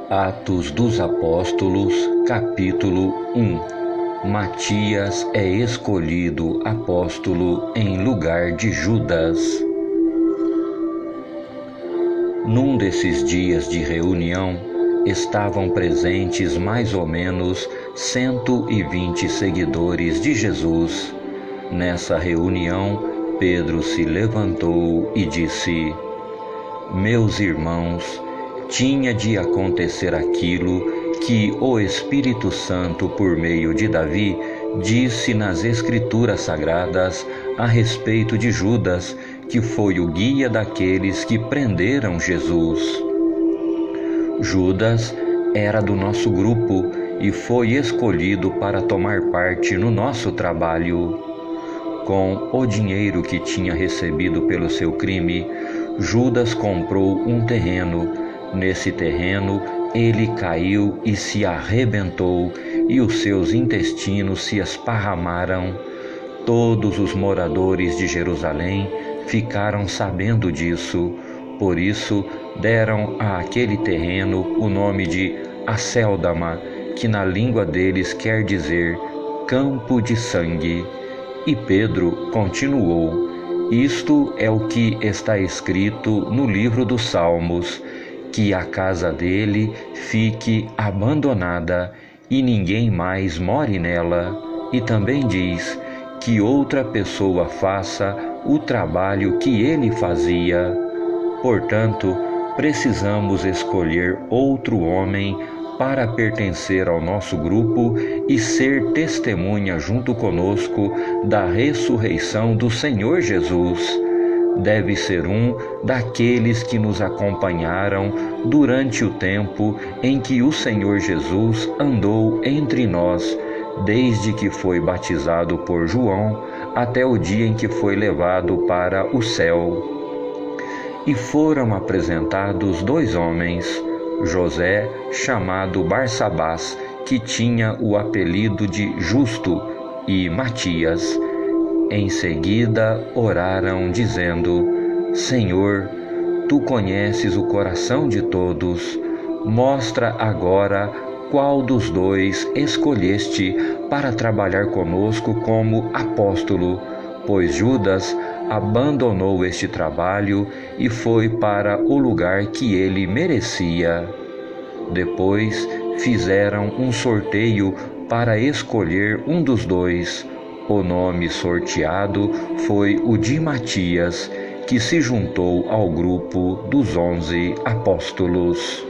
Atos dos Apóstolos, capítulo 1. Matias é escolhido apóstolo em lugar de Judas. Num desses dias de reunião, estavam presentes mais ou menos 120 seguidores de Jesus. Nessa reunião, Pedro se levantou e disse: Meus irmãos, tinha de acontecer aquilo que o Espírito Santo, por meio de Davi, disse nas Escrituras Sagradas a respeito de Judas, que foi o guia daqueles que prenderam Jesus. Judas era do nosso grupo e foi escolhido para tomar parte no nosso trabalho. Com o dinheiro que tinha recebido pelo seu crime, Judas comprou um terreno. Nesse terreno, ele caiu e se arrebentou, e os seus intestinos se esparramaram. Todos os moradores de Jerusalém ficaram sabendo disso. Por isso, deram àquele terreno o nome de Acéldama, que na língua deles quer dizer campo de sangue. E Pedro continuou: Isto é o que está escrito no livro dos Salmos, que a casa dele fique abandonada e ninguém mais more nela. E também diz que outra pessoa faça o trabalho que ele fazia. Portanto, precisamos escolher outro homem para pertencer ao nosso grupo e ser testemunha junto conosco da ressurreição do Senhor Jesus. Deve ser um daqueles que nos acompanharam durante o tempo em que o Senhor Jesus andou entre nós, desde que foi batizado por João até o dia em que foi levado para o céu. E foram apresentados 2 homens, José, chamado Barsabás, que tinha o apelido de Justo, e Matias. Em seguida oraram, dizendo: Senhor, Tu conheces o coração de todos. Mostra agora qual dos 2 escolheste para trabalhar conosco como apóstolo, pois Judas abandonou este trabalho e foi para o lugar que ele merecia. Depois fizeram um sorteio para escolher um dos 2. O nome sorteado foi o de Matias, que se juntou ao grupo dos 11 apóstolos.